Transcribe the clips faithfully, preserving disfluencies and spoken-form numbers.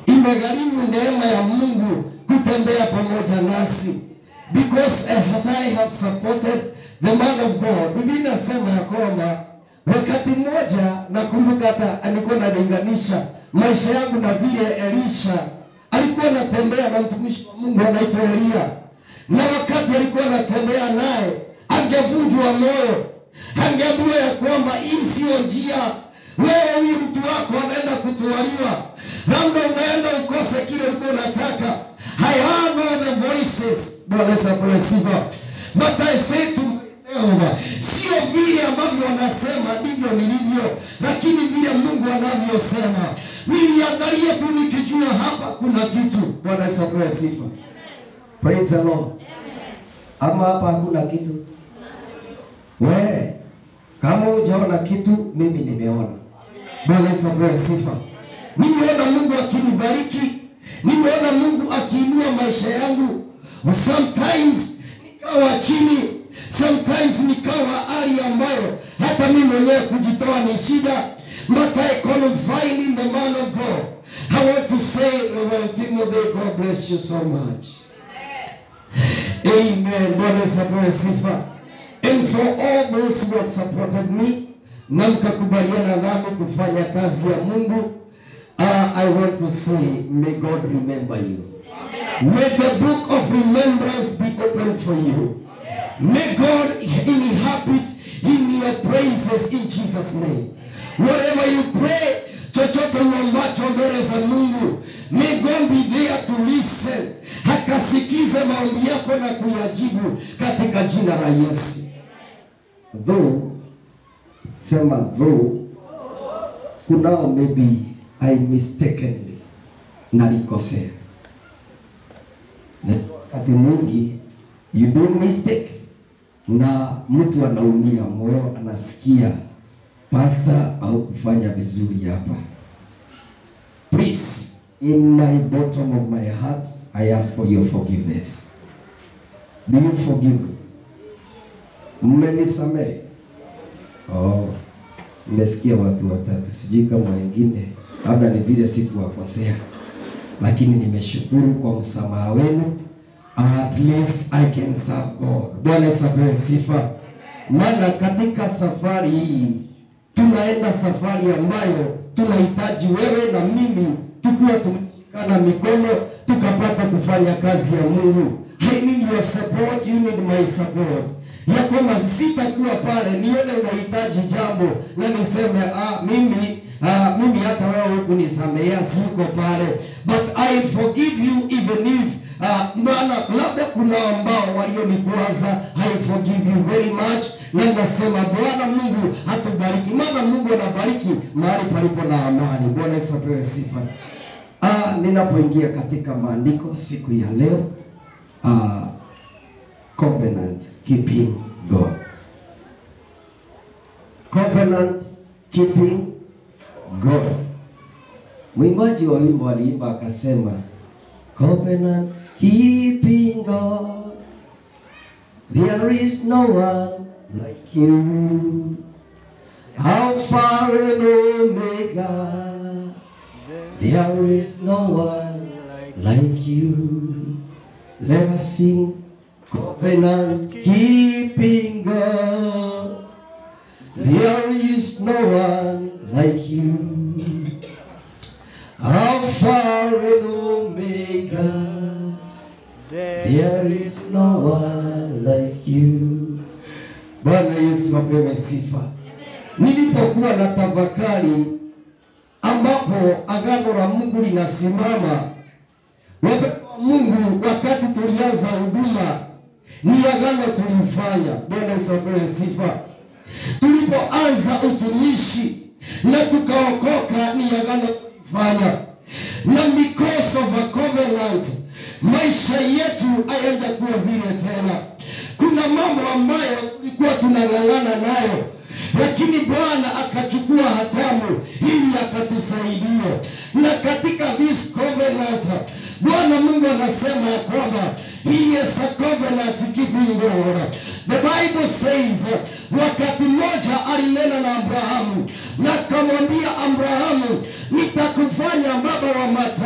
Imegharimu neema ya Mungu kutembea pamoja nasi. Because as I have supported the man of God, Biblia inasema ya kwamba wakati mmoja nakumbuka hata alikuwa analinganisha maisha yangu na vile Elisha alikuwa anatembea na mtumishi wa Mungu anaitwa Elia. Na wakati alikuwa anatembea naye, angevunjwa moyo. Angeambiwa ya kwamba hii sio njia. Wewe huyu mtu wako anaenda kutualiwa. Labda unaenda ukose kile ulikuwa unataka. I have all the voices. Bwana asifiwe. But I say to myself, sio vile ambavyo wanasema ndivyo nilivyo, lakini vile Mungu anavyosema. Niliangalia tu nikijua hapa kuna kitu. Bwana asifiwe. Praise the Lord. Ama hapa hakuna kitu. We, kama hujaona kitu, mimi nimeona. Bwana asifiwe. Nimeona Mungu akinibariki. Nimeona Mungu akiinua maisha yangu. Sometimes nikawa chini, sometimes nikawa hali ambayo hata mimi mwenyewe kujitoa ni shida. But I confide in the man of God. I want to say, Reverend Timothy, God bless you so much. Amen. Bwana asifiwe. And for all those who have supported me, na mkakubaliana nami kufanya kazi ya Mungu, uh, I want to say, may God remember you. May the book of remembrance be open for you. May God inhabit in your praises in Jesus' name. Whatever you pray, chochote uambacho mbele za Mungu, may God be there to listen. Hakasikize maombi yako na kuyajibu katika jina la Yesu. Though, sema though, kunao maybe I mistakenly nalikosea. Na wakati mwingi you do mistake na mtu anaumia moyo, anasikia pastor au kufanya vizuri hapa. Please, in my bottom of my heart, I ask for your forgiveness. Do you forgive me? Mmenisamehe? Oh, nimesikia watu watatu, sijui kama wengine, labda ni vile sikuwakosea. Lakini nimeshukuru kwa msamaha wenu. At least I can serve God. Bwana asifiwe sifa. Maana katika safari hii tunaenda safari ambayo tunahitaji wewe na mimi tukiwa tumeshikana mikono tukapata kufanya kazi ya Mungu. I need your support, you need my support. Ya kwamba sitakuwa pale nione unahitaji jambo na niseme ah mimi ah mimi hata wewe kunisamea siko pale. But I forgive you even if uh, maana labda kuna ambao walionikwaza. I forgive you very much. Na nasema Bwana Mungu atubariki. Maana Mungu anabariki mahali palipo na amani. Bwana asifiwe sifa. Ah, ninapoingia katika maandiko siku ya leo, ah covenant keeping God. Covenant keeping God. Mwimbaji wa wimbo aliimba akasema, covenant keeping God, there is no one like you. Alpha and Omega, there is no one like you. Let us sing covenant keeping God, there is no one like you. Alpha and Omega, there is no one like you. Bwana Yesu apewe sifa. Nilipokuwa na tafakari ambapo agano la Mungu linasimama, wapendwa Mungu, wakati tulianza huduma ni agano tulifanya. Bwana Yesu apewe sifa. Tulipoanza utumishi na tukaokoka ni agano tulifanya. Na because of a covenant, maisha yetu hayaenda kuwa vile tena. Kuna mambo ambayo tulikuwa tunang'ang'ana nayo, lakini Bwana akachukua hatamu ili akatusaidia. Na katika this covenant, Bwana Mungu anasema ya kwamba he is a covenant keeping God. The Bible says, wakati mmoja alinena na Abrahamu na akamwambia Abrahamu, nitakufanya baba wa mataifa.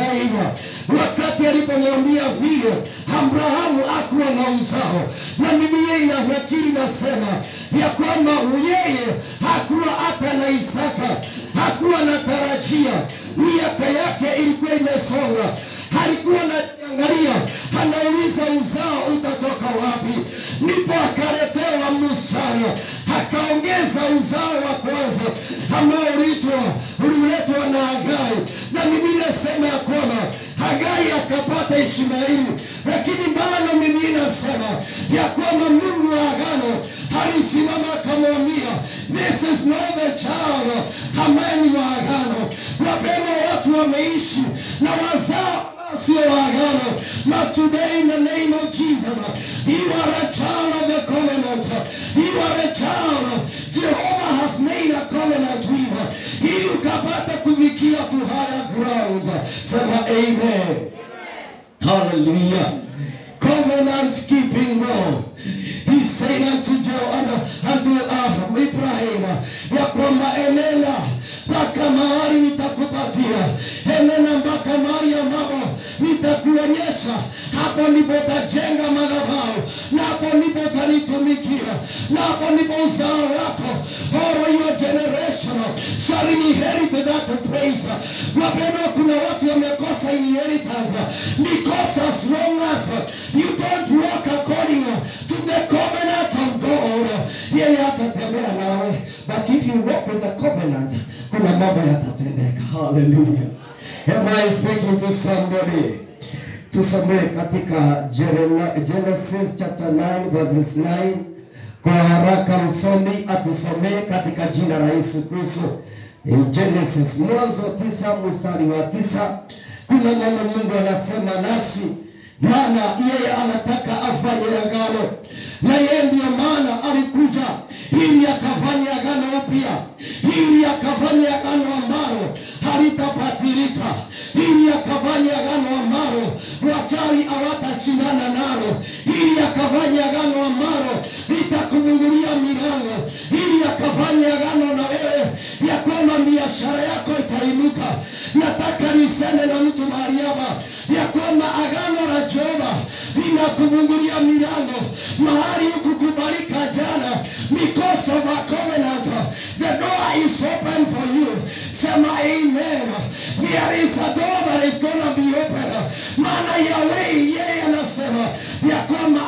wakati alipomwambia vile Abrahamu hakuwa na uzao, na Biblia inakiri nasema ya kwamba yeye hakuwa hata na Isaka, hakuwa na tarajia, miaka yake ilikuwa imesonga, alikuwa anaangalia, anauliza uzao utatoka wapi. Ndipo akaletewa Musa, akaongeza uzao wa kwanza ambao uliitwa uliletwa na Hagai, na Biblia inasema ya kwamba Hagai akapata Ishmaeli. Lakini bado Biblia inasema ya kwamba Mungu wa agano alisimama akamwambia, this is not the child ambaye ni wa agano. Wapendwa, watu wameishi na wazao sio wa agano. But today in the name of Jesus, you are a child of the covenant. You are a child. Jehovah has made a covenant with you. Ili ukapata kufikia to higher grounds. Sema amen. Hallelujah. Covenant keeping God. He said unto Joe, unto uh, Ibrahim, ya kwamba enenda mpaka mahali nitakupatia, enenda mpaka mahali ambapo nitakuonyesha, hapo ndipo utajenga madhabahu, na hapo ndipo utanitumikia, na hapo ndipo uzao wako, all your generation shall inherit that praise. Wapendwa, kuna watu wamekosa inheritance because as long as you don't walk according to the covenant of God, yeye atatembea nawe. But if you walk with the covenant, kuna mambo yatatendeka. Hallelujah. Am I speaking to somebody? Tusome katika Genesis chapter nine verses nine. Kwa haraka msomi atusomee katika jina la Yesu Kristo. In Genesis mwanzo tisa mstari wa tisa, kuna mambo Mungu anasema nasi, maana yeye anataka afanye agano, na yeye ndiyo maana alikuja ili akafanye agano upya, ili akafanye agano ambalo halitapatilika, ili akafanye agano ambalo wachawi hawatashindana nalo, ili akafanye agano ambalo litakufungulia milango, ili akafanye agano na wewe ya kwamba biashara yako itainuka. Nataka niseme na mtu mahali hapa ya kwamba agano la Jehova linakufungulia milango mahali hukukubalika jana. Because of a covenant, the door is open for you. Sema amen. There is a door that is going to be open. Maana Yahweh yeye anasema ya kwamba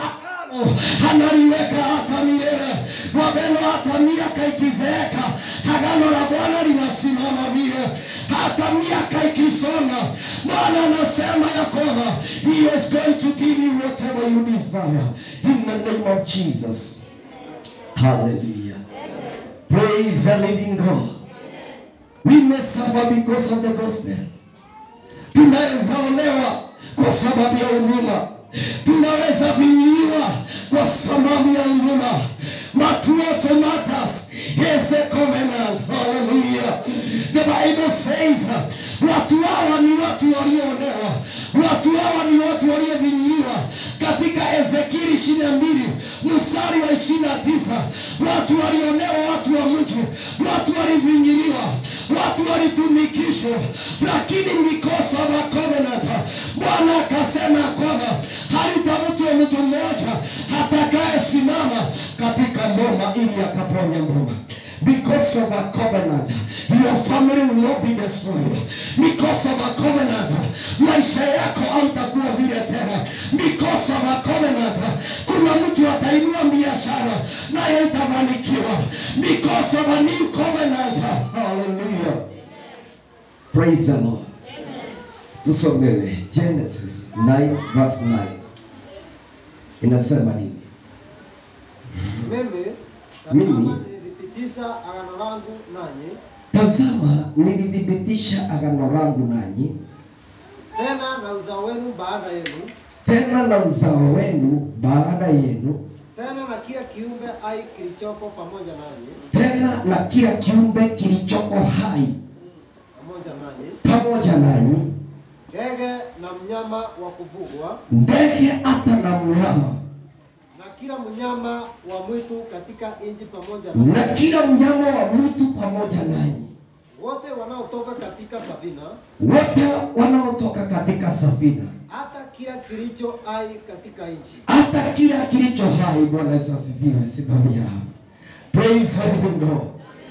analiweka hata milele. Wapendwa, hata miaka ikizeeka, agano la Bwana linasimama vile. Hata miaka ikisonga, Bwana anasema ya kwamba He is going to give you whatever you desire in the name of Jesus. Hallelujah. Amen. Praise the living God. Amen. We may suffer because of the gospel. Tunaweza onewa kwa sababu ya huduma. Tunaweza vinyiliwa kwa sababu ya huduma. But what matters is a covenant. Hallelujah. The Bible says, watu hawa ni watu walionewa. Watu hawa ni watu waliovinyiliwa. Katika Ezekieli ishirini na mbili mstari wa ishirini na tisa, watu walionewa, watu wa mji, watu walivinyiliwa, watu walitumikishwa, lakini because of a covenant, Bwana akasema kwamba halitavutwa mtu mmoja atakaye simama katika mboma ili akaponye mboma. Because of a covenant, your family will not be destroyed. Because of a covenant, maisha yako hautakuwa vile tena. Because of a covenant, kuna mtu atainua biashara naye itafanikiwa. Because of a new covenant. Hallelujah. Praise the Lord. Tusomewe Genesis nine verse nine. Inasema nini? Mimi nilithibitisha agano langu nanyi. Tazama, nilithibitisha agano langu nanyi. Tena na uzao wenu baada yenu. Tena na uzao wenu baada yenu. Tena na kila kiumbe hai kilichoko pamoja nanyi. Tena na kila kiumbe kilichoko hai pamoja nanyi. Pamoja nanyi. Ndege na mnyama wa kufugwa. Ndege hata na mnyama. Na kila mnyama wa mwitu katika nchi pamoja nanyi. Na kila mnyama wa mwitu pamoja nanyi. Wote wanaotoka katika safina. Wote wanaotoka katika safina, hata kila kilicho hai katika nchi. hata kila kilicho hai. Bwana Yesu asifiwe. Simamia hapo. Praise the Lord.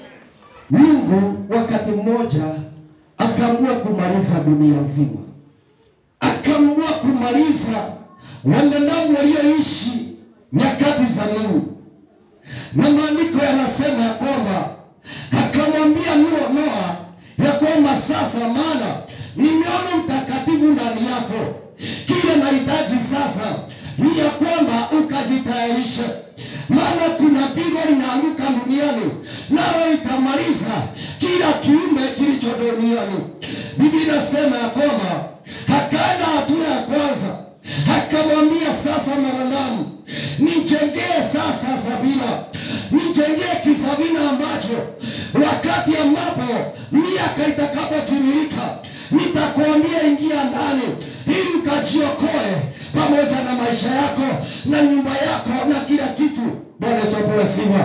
Mungu wakati mmoja akaamua kumaliza dunia nzima, akaamua kumaliza wanadamu walioishi nyakati za Nuhu, na maandiko yanasema ya kwamba akamwambia Noa, Noa ya kwamba sasa, maana nimeona utakatifu ndani yako, kile nahitaji sasa ni ya kwamba ukajitayarishe, maana kuna pigo linaanguka duniani, nalo litamaliza kila kiumbe kilicho duniani. Biblia inasema ya kwamba akaenda hatua ya kwanza, akamwambia sasa mwanadamu, nijengee sasa sabina, nijengee kisabina ambacho wakati ambapo miaka itakapotimilika nitakwambia ingia ndani ili ukajiokoe pamoja na maisha yako na nyumba yako na kila kitu. Bwana Yesu asifiwe.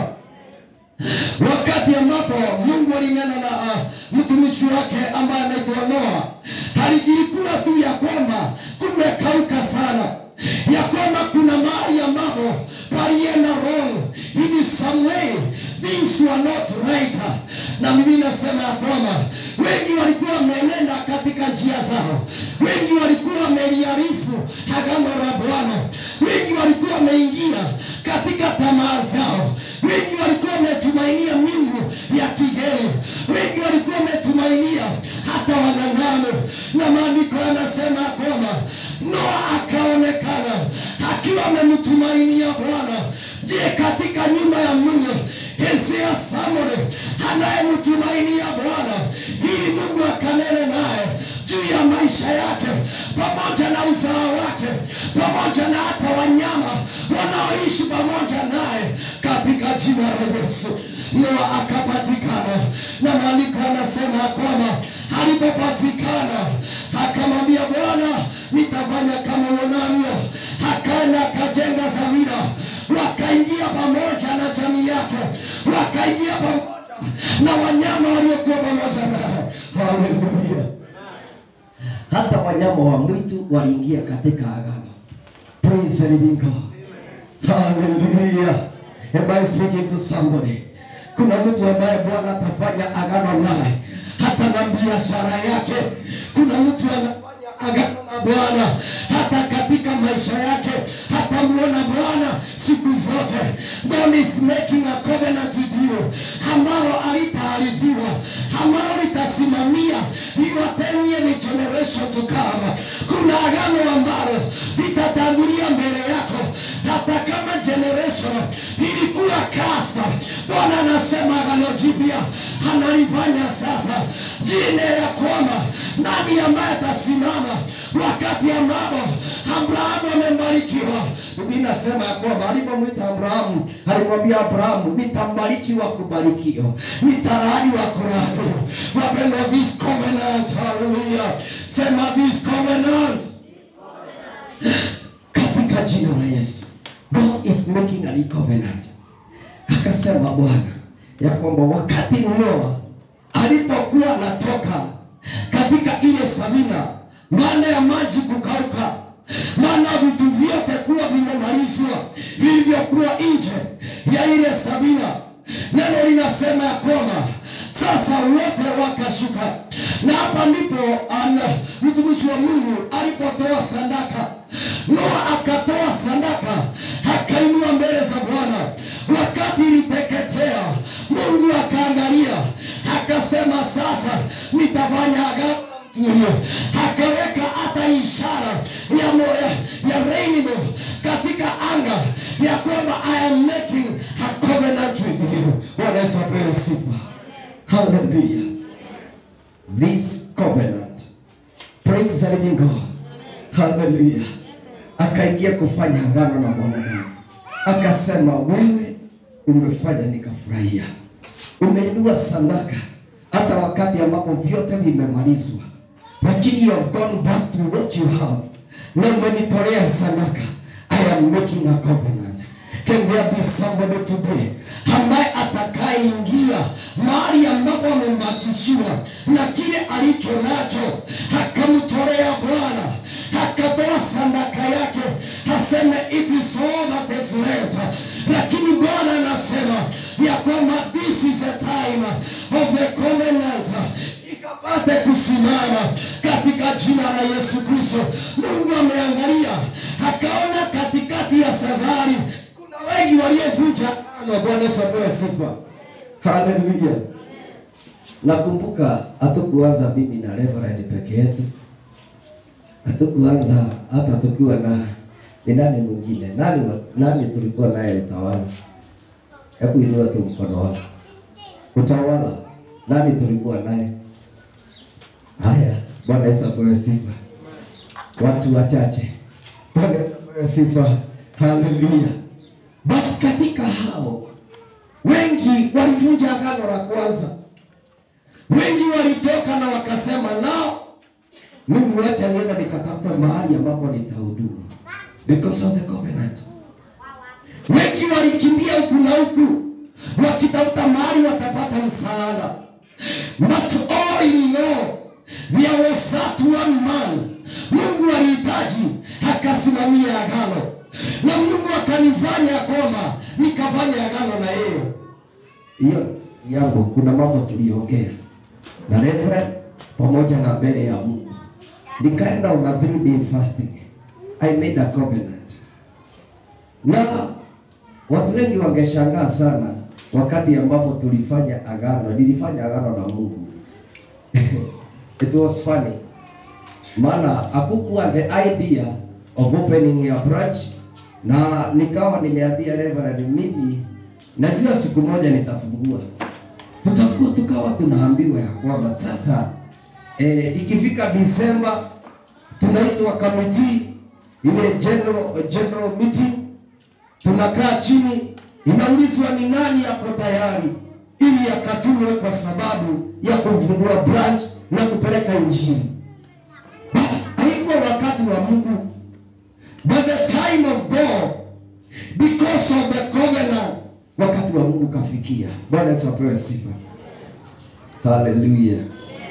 Wakati ambapo Mungu alinena na uh, mtumishi wake ambaye anaitwa Noa, alikilikuwa tu ya kwamba kumekauka sana, ya kwamba kuna mahali ambapo palienda wrong, in some way things were not right. Na mimi nasema ya kwamba wengi walikuwa wamenenda katika njia zao, wengi walikuwa wameliarifu agano la Bwana, wengi walikuwa wameingia katika tamaa zao, wengi walikuwa wametumainia miungu ya kigeni, wengi walikuwa wametumainia hata wanadamu. Na maandiko yanasema kwamba Noa akaonekana akiwa amemtumainia Bwana. Je, katika nyumba ya Mungu Hezea Samore anayemtumainia Bwana ili Mungu akanene naye juu ya maisha yake pamoja na uzao wake pamoja na hata wanyama wanaoishi pamoja naye katika jina la Yesu. Noa akapatikana, na maandiko yanasema kwamba alipopatikana akamwambia Bwana, nitafanya kama uonavyo. Akaenda akajenga safina, wakaingia pamoja na jamii yake, wakaingia pamoja na wanyama waliokuwa pamoja naye. Haleluya. Hata wanyama wa mwitu waliingia katika agano. Praise the living God. Hallelujah. Am I speaking to somebody? Kuna mtu ambaye Bwana atafanya agano naye hata na biashara yake. Kuna mtu anafanya agano na Bwana hata katika maisha yake, hata muona Bwana siku zote. God is making a covenant with you ambalo alitaarifiwa, ambalo litasimamia your ten year generation to come. Kuna agano ambalo litatangulia mbele yako, hata kama generation ilikuwa kasa. Bwana anasema agano jipya analifanya sasa. Jine ya kwamba nani ambaye atasimama wakati ambapo Abrahamu amembarikiwa. Biblia inasema ya kwamba alipomwita Abrahamu, alimwambia Abrahamu, nitambarikiwa kubarikiwa, nitalaaniwa kulaaniwa. Wapendwa, this covenant, hallelujah, sema this covenant, katika jina la Yesu. God is making a covenant. Akasema Bwana ya kwamba wakati Noa alipokuwa anatoka katika ile safina, baada ya maji kukauka, maana vitu vyote kuwa vimemalizwa vilivyokuwa nje ya ile safina, neno linasema ya kwamba sasa wote wakashuka. Na hapa ndipo mtumishi wa Mungu alipotoa sadaka. Noa akatoa sadaka, akainua mbele za Bwana. Wakati iliteketea, Mungu akaangalia, akasema sasa nitafanya agano. Akaweka hata ishara ya moya ya rainbow katika anga, ya kwamba I am making a covenant with you. Bwana Yesu apewe sifa. Hallelujah. This covenant, praise the living God. Hallelujah. Akaingia kufanya agano na mwanadamu. Akasema, wewe umefanya nikafurahia, umeinua sadaka hata wakati ambapo vyote vimemalizwa, lakini you have gone back to what you have. Na umenitolea sadaka. I am making a covenant. Can there be somebody today ambaye atakayeingia mahali ambapo amembakishiwa na kile alicho nacho, akamtolea Bwana, jina la Yesu Kristo. Mungu ameangalia akaona katikati ya safari kuna wengi waliovunja agano. Bwana Yesu apewe sifa. Hallelujah. Nakumbuka hatukuanza mimi na Reverend peke yetu. Hatukuanza hata tukiwa na ni nani mwingine. Nani nani tulikuwa naye utawala? Hebu inua tu mkono wako. Utawala. Nani tulikuwa naye? Haya, Bwana Yesu apewe sifa. Watu wachache. Bwana Yesu apewe sifa. Hallelujah. Bali katika hao wengi walivunja agano la kwanza. Wengi walitoka na wakasema nao Mungu acha nienda nikatafuta mahali ambapo nitahudumu because of the covenant. Wengi walikimbia huku na huku wakitafuta mahali watapata msaada. But all in all, there was that one man. Mungu alihitaji akasimamia agano. Na Mungu akanifanya koma nikafanya agano na yeye. Hiyo yangu kuna mambo tuliongea na Reverend pamoja na mbele ya Mungu. Nikaenda on a three day fasting. I made a covenant. Na watu wengi wangeshangaa sana wakati ambapo tulifanya agano. Nilifanya agano na Mungu. It was funny. Maana hakukuwa the idea of opening a branch. Na nikawa nimeambia Reverend mimi najua siku moja nitafungua. Tutakuwa tukawa tunaambiwa ya kwamba sasa eh, ikifika December tunaitwa committee ile general general meeting, tunakaa chini, inaulizwa ni nani yako tayari ili akatumwe kwa sababu ya kufungua branch na kupeleka injili. Haikuwa wakati wa Mungu, but the time of God, because of the covenant, wakati wa Mungu kafikia. Bwana Yesu apewe sifa. Hallelujah.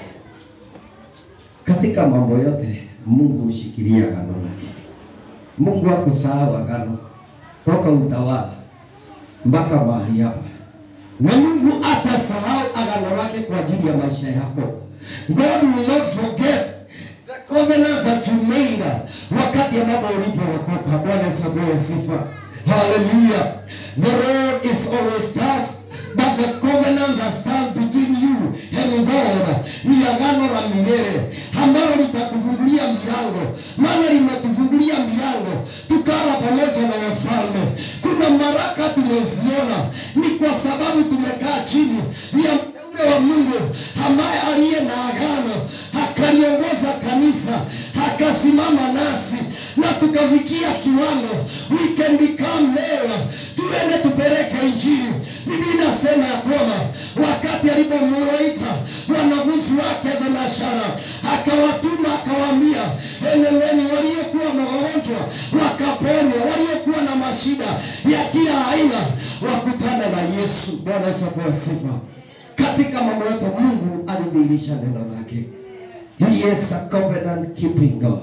Katika mambo yote Mungu hushikilia agano lake. Mungu hakusahau agano toka utawala mpaka mahali hapa. Na Mungu atasahau agano lake kwa ajili ya maisha yako. God will not forget the covenant that you made wakati ambapo ulipookoka. Bwana Yesu apewe sifa. Hallelujah. The road is always tough, but the covenant that stands between you and God ni agano la milele ambalo litakufungulia milango. Maana limetufungulia milango tukala pamoja na wafalme. Kuna baraka tumeziona ni kwa sababu tumekaa chini ya mteule wa Mungu ambaye aliye na agano, akaliongoza kanisa, akasimama nasi na tukafikia kiwango we can become male. Tuende tupeleke injili. Biblia inasema ya kwamba wakati alipomuita wanafunzi wake Benashara, akawatuma akawaambia, enendeni waliokuwa wagonjwa wakaponywa, waliokuwa na mashida ya kila aina wakutane na Yesu. Bwana Yesu apewe sifa. Katika mambo yote Mungu alidhihirisha neno lake. He is a covenant keeping God.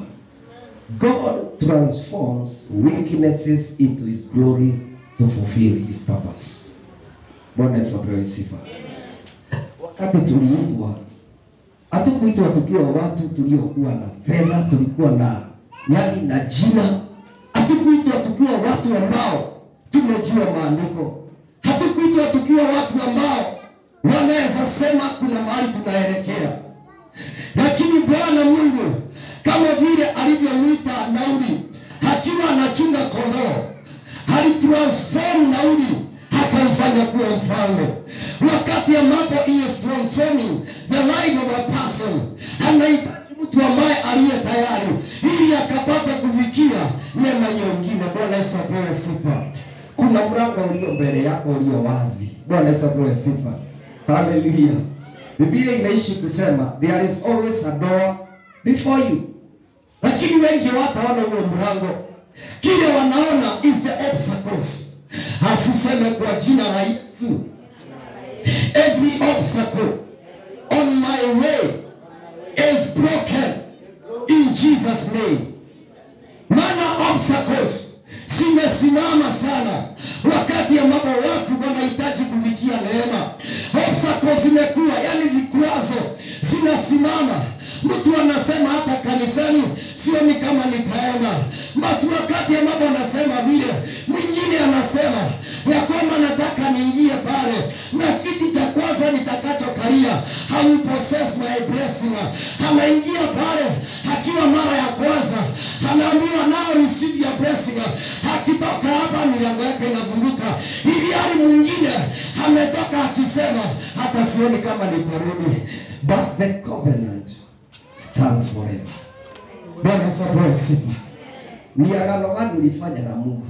God transforms weaknesses into his glory to fulfill his purpose. Bwana Yesu apewe sifa. Wakati tuliitwa, hatukuitwa tukiwa watu tuliokuwa na fedha, tulikuwa na yani na jina. Hatukuitwa tukiwa watu ambao tumejua maandiko. Hatukuitwa tukiwa watu ambao wanaweza sema kuna mahali tunaelekea. Lakini Bwana Mungu kama vile alivyomuita Nauli akiwa anachunga kondoo, alitransform Nauli akamfanya kuwa mfalme. Wakati ambapo he is transforming the life of a person, anahitaji mtu ambaye aliye tayari ili akapata kufikia mema nyingine. Bwana Yesu apewe sifa. Kuna mlango ulio mbele yako ulio wazi. Bwana Yesu apewe sifa. Hallelujah. Biblia inaishi kusema there is always a door before you. Lakini wengi wataona huo mlango. Kile wanaona is the obstacles. Asuseme kwa jina la Yesu. Every obstacle on my way is broken in Jesus' name. Maana obstacles zimesimama sana wakati ambapo watu wanahitaji kufikia neema. Obstacles zimekuwa, yani vikwazo zinasimama Mtu anasema hata kanisani sioni kama nitaenda. Mtu wakati ambapo anasema vile, mwingine anasema ya kwamba nataka niingie pale na kiti cha kwanza nitakachokalia I will possess my blessing. Anaingia pale akiwa mara ya kwanza, anaambiwa now receive your blessing. Akitoka hapa milango yake inafunguka. Ili hali mwingine ametoka akisema hata sioni kama nitarudi. But the covenant stands forever. Bwana asifiwe sifa. Ni agano gani ulifanya na Mungu?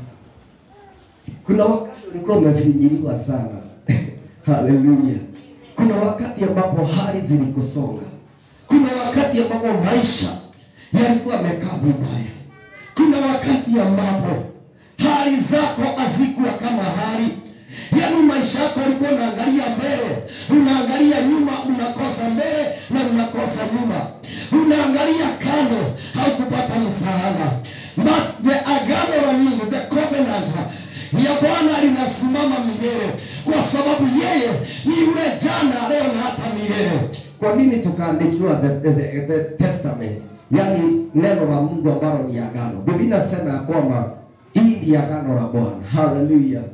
Kuna wakati ulikuwa umefinyiliwa sana. Haleluya. Kuna wakati ambapo hali zilikusonga. Kuna wakati ambapo maisha yalikuwa yamekaa vibaya. Kuna wakati ambapo hali zako hazikuwa kama hali. Yaani maisha yako ulikuwa unaangalia mbele, unaangalia nyuma, unakosa mbele na unakosa nyuma. Unaangalia kando, haukupata msaada. But the agano la Mungu, the covenant ya Bwana linasimama milele, kwa sababu yeye ni yule jana, leo na hata milele. Kwa nini tukaandikiwa the, the, the, the testament? Yaani neno la Mungu ambalo ni agano. Biblia inasema ya kwamba hii ni agano la Bwana. Hallelujah.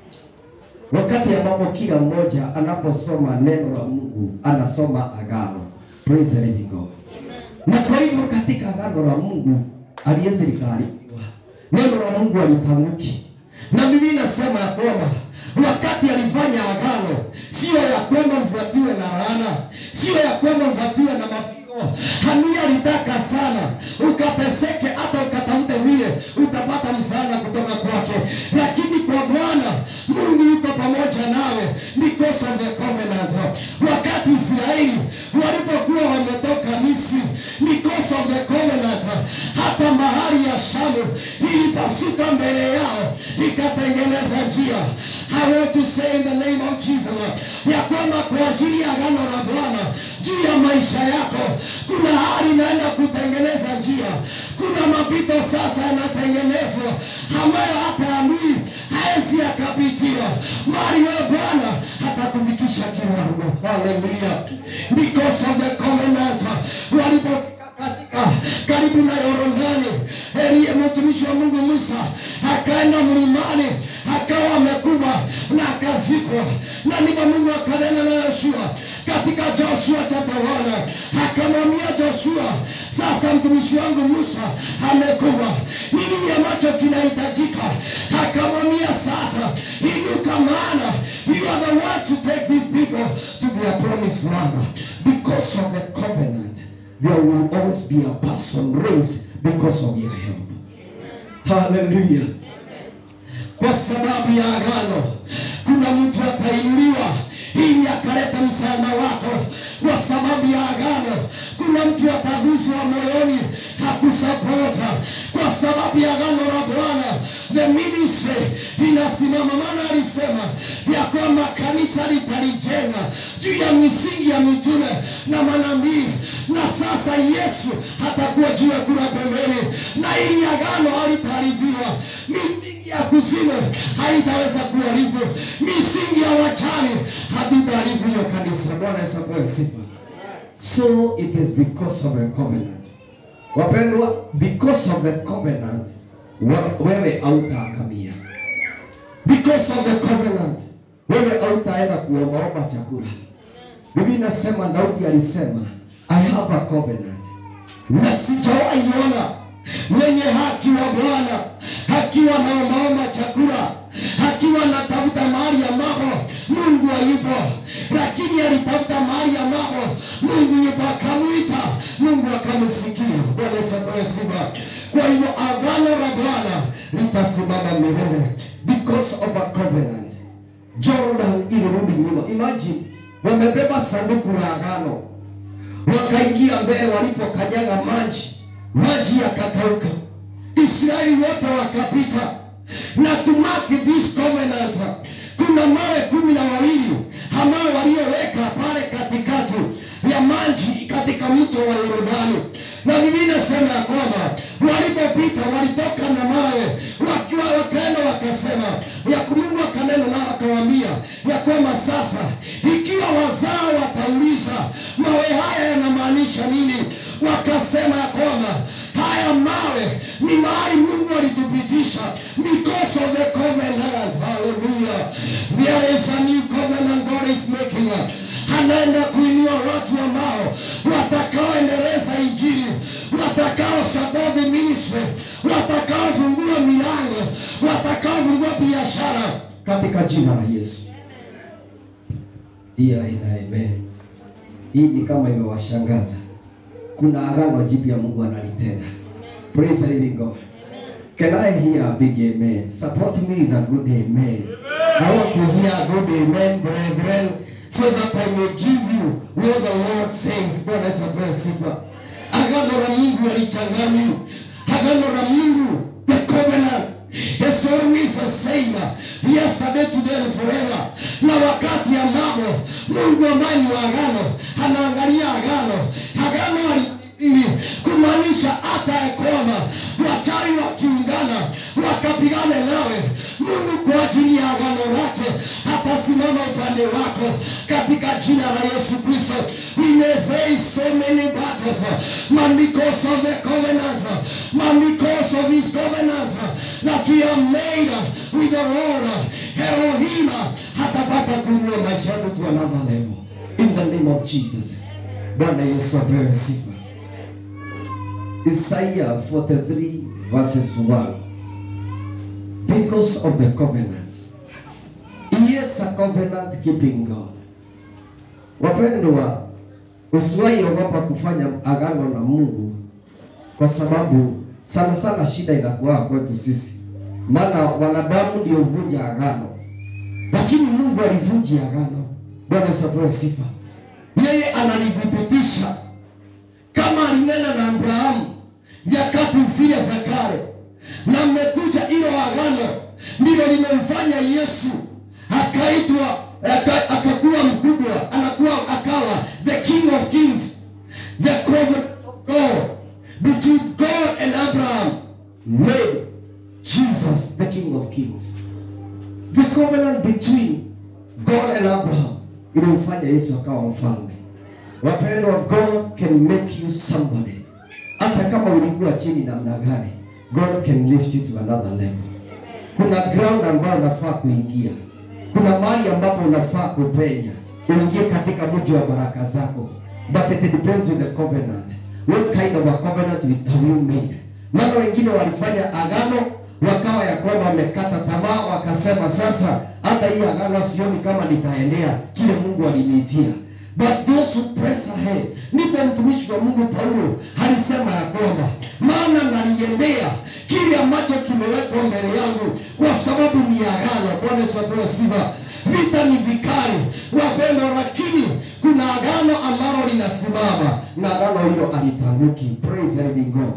Wakati ambapo kila mmoja anaposoma neno la Mungu, anasoma agano. Praise the living God. Na kwa hivyo katika agano la Mungu aliwezi likaharibiwa. Neno la Mungu alitamki. Na Biblia inasema ya kwamba wakati alifanya agano, sio ya kwamba mfuatiwe na laana, sio ya kwamba mfuatiwe na mapigo. Hania alitaka sana ukateseke, hata ukatafute vile utapata msaada kutoka kwake. Lakini kwa Bwana Mungu yuko pamoja nawe because of the covenant. Wakati Israeli walipokuwa wametoka Misri, because of the covenant, hata bahari ya Shamu ilipasuka mbele yao, ikatengeneza njia. I want to say in the name of Jesus ya kwamba kwa ajili ya agano la Bwana juu ya maisha yako, kuna hali inaenda kutengeneza njia. Kuna mapito sasa yanatengenezwa ambayo hata adui haezi akapitia. Mali wewe Bwana atakufikisha kiwango. Hallelujah. Because of the covenant, walipo katika karibu na Yordani, Eli mtumishi wa Mungu Musa akaenda mlimani, akawa amekufa na akazikwa. Na ndipo Mungu akanena na Yoshua katika Joshua chapter one, akamwambia Joshua, sasa mtumishi wangu Musa amekufa, nini ambacho kinahitajika? Akamwambia, sasa inuka, maana you are the one to take these people to their promised land. Because of the covenant, there will always be a person raised because of your help. Hallelujah. Kwa sababu ya agano, kuna mtu atainuliwa ili akaleta msaada wako. Kwa sababu ya agano, kuna mtu ataguswa moyoni hakusapota. Kwa sababu ya agano la Bwana, the ministry inasimama. Maana alisema ya kwamba kanisa litalijenga juu ya misingi ya mitume na manabii. Na sasa Yesu hatakuwa juu ya kura pembeni, na ili agano halitaharibiwa. Misingi ya kuzimu haitaweza kuharibu. Misingi ya wachani hatitaharibu hiyo kanisa. Bwana Yesu apewe sifa. So it is because of the covenant. Wapendwa, because of the covenant, wewe hautaangamia. Because of the covenant, wewe hautaenda kuomba chakula. Biblia inasema, Daudi alisema, I have a covenant. Na sijawahi ona mwenye haki wa Bwana akiwa anaomba chakula, akiwa anatafuta mahali ambapo Mungu hayupo. Lakini alitafuta mahali ambapo Mungu yupo, akamuita, Mungu akamsikia. Bwana Yesu apewe sifa. Kwa hivyo agano la Bwana litasimama milele because of a covenant. Jordan ilirudi nyuma. Imagine wamebeba sanduku la agano, wakaingia mbele, walipokanyaga maji, maji yakakauka. Israeli wote wakapita. Na to mark this covenant, kuna mawe kumi na wawili ambao walioweka pale katikati ya maji katika mto wa Yordani. Na Biblia inasema ya kwamba walipopita walitoka na mawe, wakiwa wakaenda wakasema ya Mungu akanena na akawaambia ya kwamba sasa ikiwa wazao watauliza mawe haya yanamaanisha nini, nawe ni mahali Mungu alitupitisha because of the covenant. Hallelujah. There is a new covenant God is making. Anaenda kuinua watu ambao watakaoendeleza injili, watakao support the ministry, watakao fungua milango, watakao fungua biashara katika jina la Yesu. Iya ina amen. Hii ni kama imewashangaza. Kuna agano jipya Mungu analitenda. Praise the living God. Can I hear a big amen? Support me in a good amen. I want to hear a good amen, brethren, so that I may give you what the Lord says. God is a very simple. Agano la Mungu alichangani. Agano la Mungu, the covenant. It's always the same. Yesterday, today, and forever. Na wakati ambapo Mungu ambaye ni wa agano anaangalia agano, agano ali kumaanisha hata kwamba wachawi wakiungana wakapigana nawe, Mungu kwa ajili ya agano lake atasimama upande wako katika jina la Yesu Kristo. We may face so many battles, man, because of the covenant, man, because of his covenant that we are made with the Lord. Elohim hatapata kuinua maisha yetu to another level in the name of Jesus. Bwana Yesu apewe sifa. Isaiah forty-three verses one. Because of the covenant. He is a covenant keeping God. Wapendwa, usiwahi ogopa kufanya agano na Mungu, kwa sababu sana sana shida inakuwa kwetu sisi. Maana wanadamu ndio huvunja agano, lakini Mungu alivunja agano. Bwana apewe sifa. Yeye analithibitisha kama alinena na Abrahamu nyakati zile za kale, na mmekuja hilo agano ndilo limemfanya Yesu akaitwa akakuwa mkubwa, anakuwa akawa the King of Kings, the covenant of God between God and Abraham made Jesus the King of Kings. The covenant between God and Abraham ilimfanya Yesu akawa mfalme. Wapendwa, God can make you somebody. Hata kama ulikuwa chini namna gani, God can lift you to another level. Kuna ground ambayo unafaa kuingia. Kuna mahali ambapo unafaa kupenya. Uingie katika mji wa baraka zako. But it depends on the covenant. What kind of a covenant have you made? Maana wengine walifanya agano wakawa ya kwamba wamekata tamaa, wakasema sasa hata hii agano sioni kama nitaendea kile Mungu aliniitia. But those who press ahead, nipo mtumishi wa Mungu Paulo alisema ya kwamba maana naliendea kile ambacho kimewekwa mbele yangu, kwa sababu ni agano. Bwana apewe sifa. Vita ni vikali wapendwa, lakini kuna agano ambalo linasimama, na agano hilo alitanguki. Praise the living God.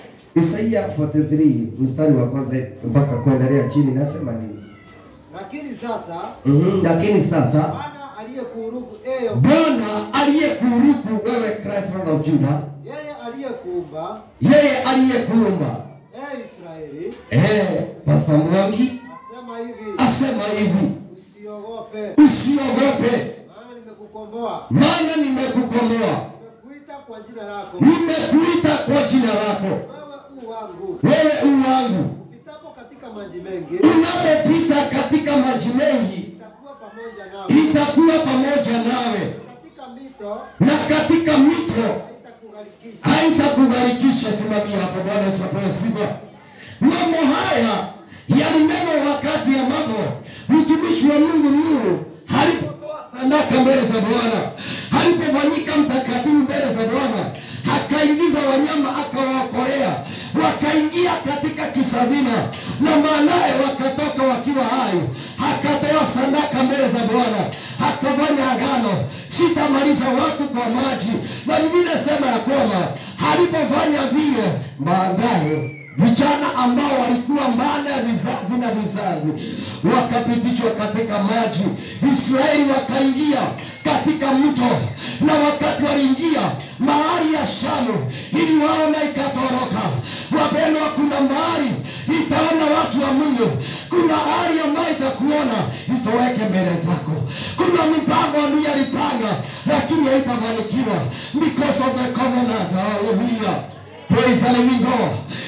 Isaiah forty-three mstari wa kwanza mpaka kuendelea chini nasema nini? Lakini sasa, mhm, lakini sasa Bwana aliyekuruku eyo, Bwana aliyekuruku wewe Kristo na Juda, yeye aliyekuumba, yeye aliyekuumba, eh Israeli, eh Pastor Mwangi asema hivi, asema hivi, usiogope, usiogope, maana nimekukomboa, maana nimekukomboa, nimekuita kwa jina lako, nimekuita kwa jina lako, wewe u wangu, wewe u wangu. upitapo katika maji mengi, Unapopita katika maji mengi, nitakuwa pamoja nawe, nitakuwa pamoja nawe, katika mito, na katika mito haitakuharikisha. haitakugarikisha. Simamia hapo. Bwana apewe sifa. Mambo haya yalinenwa wakati ya mambo mtumishi wa Mungu Nuhu alipotoa sadaka mbele za Bwana, alipofanyika mtakatifu mbele za Bwana, akaingiza wanyama akawaokolea, wakaingia katika kisafina, na maanaye wakatoka wakiwa hai. Akatoa sadaka mbele za Bwana, akafanya agano, sitamaliza watu kwa maji. Na Biblia inasema ya kwamba alipofanya vile, baadaye vijana ambao walikuwa mbali ya vizazi na vizazi wakapitishwa katika maji. Israeli wakaingia katika mto, na wakati waliingia mahali ya Shamu ili waona ikatoroka. Wapendwa, kuna mahali itaona watu wa Mungu, kuna hali ambayo itakuona itoweke mbele zako. Kuna mipango ambayo alipanga lakini haitafanikiwa because of the covenant. Hallelujah. Praise the living God.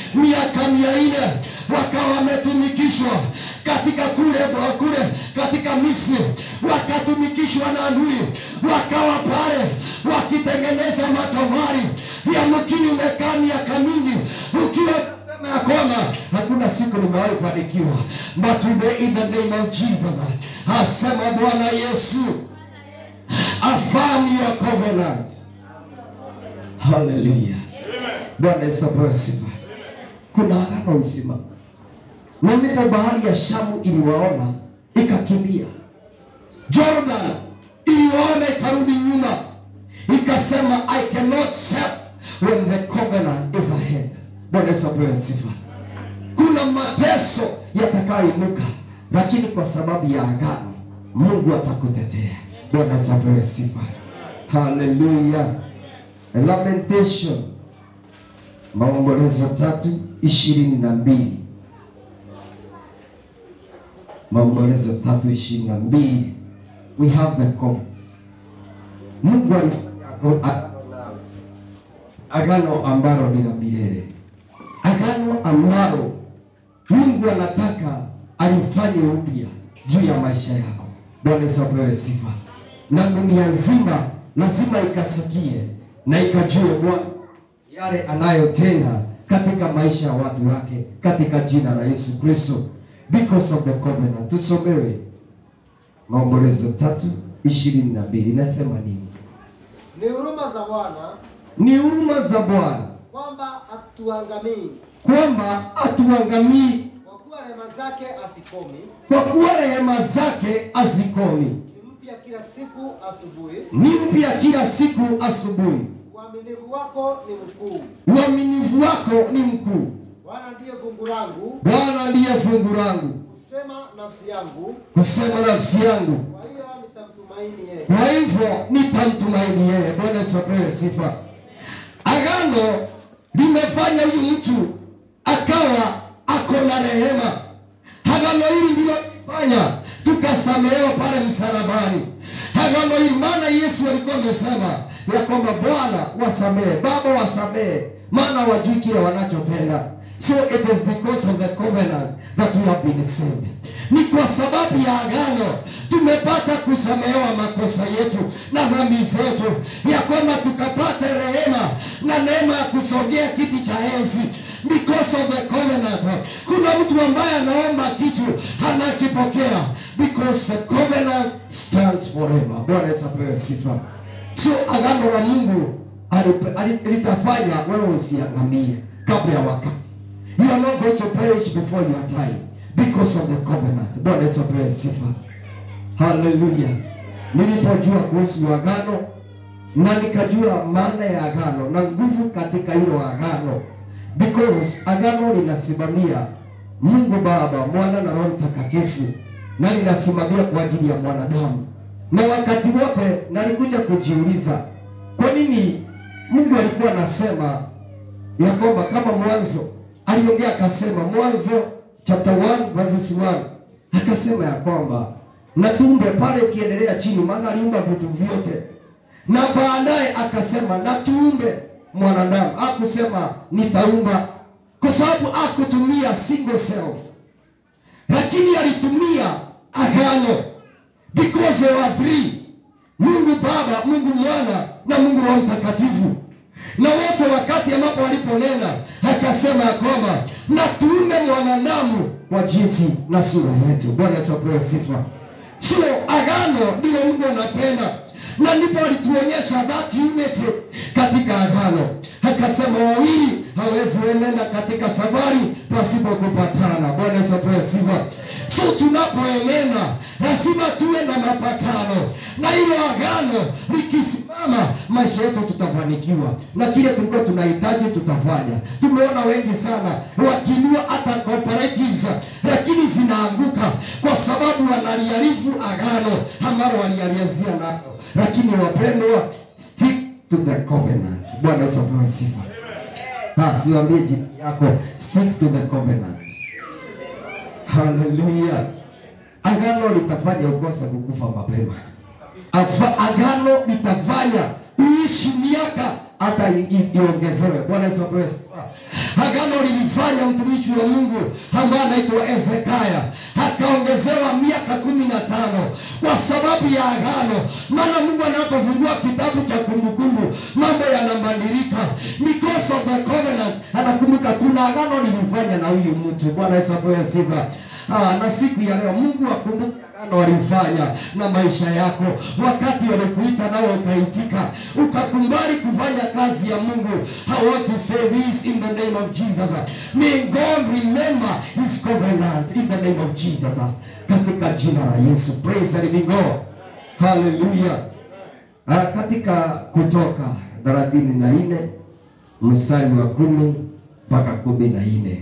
miaka mia nne wakawa wametumikishwa katika kule kule katika Misri, wakatumikishwa na adui, wakawa pale wakitengeneza matofali. Yamkini umekaa miaka mingi ukiwa sema ya kwamba hakuna siku nimewahi kufanikiwa, but today in the name of Jesus, asema Bwana Yesu, affirm your covenant. Hallelujah. Bwana Yesu asifiwe. Kuna agano uzima. Na ndipo bahari ya Shamu iliwaona ikakimbia. Jordan iliwaona ikarudi nyuma. Ikasema I cannot serve when the covenant is ahead. Bwana Yesu asifiwe. Kuna mateso yatakayoinuka, lakini kwa sababu ya agano Mungu atakutetea. Bwana Yesu asifiwe. Hallelujah. Lamentation, Maombolezo tatu ishirini na mbili. Maombolezo tatu ishirini na mbili. We have the covenant. Mungu alifanya agano ambalo ni la milele. Agano ambalo Mungu anataka alifanye upya juu ya maisha yako. Bwana Yesu asifiwe. Na dunia nzima lazima ikasikie na ikajue Bwana yale anayotenda katika maisha ya watu wake katika jina la Yesu Kristo, because of the covenant. Tusomewe Maombolezo tatu ishirini na mbili. Nasema nini? Ni huruma za Bwana, ni huruma za Bwana kwamba atuangamii, kwamba atuangamii, kwa kuwa rehema zake asikomi, kwa kuwa rehema zake azikomi, ni mpya kila siku asubuhi, ni mpya kila siku asubuhi. Uaminifu wako ni mkuu, uaminifu wako ni mkuu. Bwana ndiye fungu langu, Bwana ndiye fungu langu, kusema nafsi yangu, kusema nafsi yangu, kwa hiyo nitamtumaini yeye. Kwa hivyo nitamtumaini yeye. Bwana asifiwe sifa. Agano limefanya huyu mtu akawa ako na rehema. Agano hili ndilo lifanya tukasamehewa pale msalabani. Agano hili maana Yesu alikuwa amesema ya kwamba Bwana wasamehe, Baba wasamehe, maana wajui kile wanachotenda. So it is because of the covenant that we have been saved. Ni kwa sababu ya agano tumepata kusamehewa makosa yetu na dhambi zetu, ya kwamba tukapata rehema na neema ya kusogea kiti cha enzi. Because of the covenant. Kuna mtu ambaye anaomba kitu hanakipokea, because the covenant stands forever. Bwana Yesu apewe sifa. So agano la Mungu litafanya wewe usiangamie kabla ya wakati. You are not going to perish before your time because of the covenant. Bwana Yesu apewe sifa. Hallelujah. Nilipojua kuhusu agano na nikajua maana ya agano na nguvu katika hilo agano, because agano linasimamia Mungu Baba, Mwana na Roho Mtakatifu, na linasimamia kwa ajili ya mwanadamu. Na wakati wote nalikuja kujiuliza, kwa nini Mungu alikuwa anasema ya kwamba kama mwanzo aliongea akasema, Mwanzo chapter one verse one, akasema ya kwamba na tuumbe pale, ukiendelea chini, maana aliumba vitu vyote, na baadaye akasema na tuumbe mwanadamu. Hakusema nitaumba, kwa sababu hakutumia single self, lakini alitumia agano, because they were three: Mungu Baba, Mungu Mwana na Mungu Roho Mtakatifu. Na wote wakati ambapo waliponena akasema kwamba na tuumbe mwanadamu kwa jinsi na sura yetu. Bwana Yesu apewe sifa. So agano ndilo Mungu anapenda, na ndipo alituonyesha that unity katika agano. Akasema wawili hawezi kuenenda katika safari pasipo kupatana. Bwana Yesu apewe sifa. So tunapoenenda lazima tuwe na mapatano, na hilo agano likisimama, maisha yetu tutafanikiwa na kile tulikuwa tunahitaji tutafanya. Tumeona wengi sana wakiinua hata cooperatives, lakini zinaanguka kwa sababu wanaliarifu agano ambalo walializia nalo. Lakini wapendwa, stick to the covenant. Bwana Yesu apewe sifa. Ha, siwaambie jina yako, stick to the covenant. Hallelujah. Agano litafanya ukose kukufa mapema. Afa, agano litafanya uishi miaka hata iongezewe. Bwana Yesu apewe sifa. Agano agano lilifanya mtumishi wa Mungu ambaye anaitwa Hezekia akaongezewa miaka kumi na tano kwa sababu ya agano. Maana Mungu anapofungua kitabu cha Kumbukumbu mambo yanabadilika because of the covenant. Anakumbuka kuna agano lilifanya na huyu mtu. Bwana Yesu apewe sifa. Ah, na siku ya leo Mungu akumbuke agano walifanya na maisha yako wakati walikuita nao ukaitika ukakubali kufanya kazi ya Mungu. I want to say this in the name of Jesus. May God remember his covenant in the name of Jesus. Katika jina la Yesu. Praise the living God. Hallelujah. Ah, katika Kutoka thelathini na nne mstari wa kumi mpaka kumi na nne.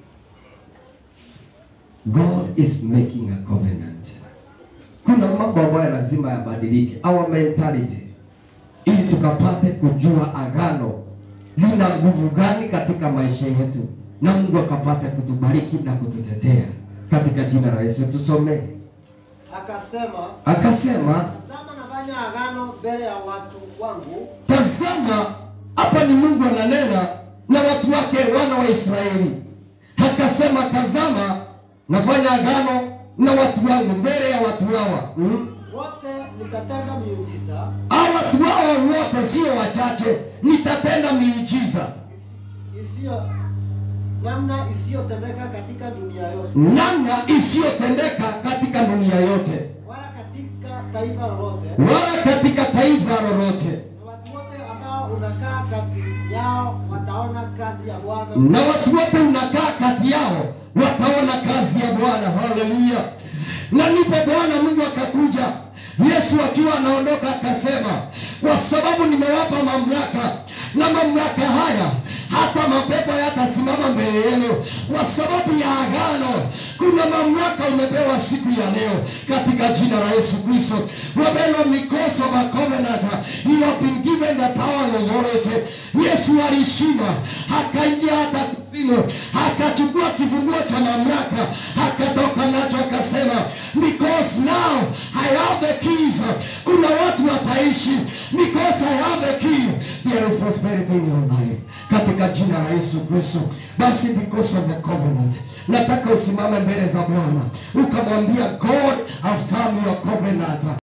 God is making a covenant. Kuna mambo ambayo lazima yabadilike, our mentality, ili tukapate kujua agano lina nguvu gani katika maisha yetu, na Mungu akapate kutubariki na kututetea katika jina la Yesu. Tusome. Akasema, akasema, tazama nafanya agano mbele ya watu wangu. Tazama, hapa ni Mungu ananena na watu wake, wana wa Israeli. Akasema, tazama nafanya agano na watu wangu mbele ya watu hawa. Hmm? Wote nitatenda miujiza. Hawa watu hawa wote sio wachache, nitatenda miujiza. Isio namna isiyotendeka katika dunia yote. Namna isiyotendeka katika dunia yote. Wala katika taifa lolote. Wala katika taifa lolote. Na watu wote ambao unakaa kati yao wataona kazi ya Bwana. Na watu wote unakaa kati yao wataona kazi ya Bwana. Haleluya. Na ndipo Bwana Mungu akakuja, Yesu akiwa anaondoka akasema, kwa sababu nimewapa mamlaka, na mamlaka haya hata mapepo yatasimama mbele yenu kwa sababu ya agano. Kuna mamlaka umepewa siku ya leo katika jina la Yesu Kristo. Wapendwa, because of a covenant, you have been given the power and authority. Yesu alishinda, akaingia hata kuzimu, akachukua kifunguo cha mamlaka, akatoka nacho akasema, because now I have the keys. Kuna watu wataishi because I have the key. There is prosperity in your life katika jina la Yesu Kristo. Basi because of the covenant, nataka usimame mbele za Bwana ukamwambia, God, affirm your covenant.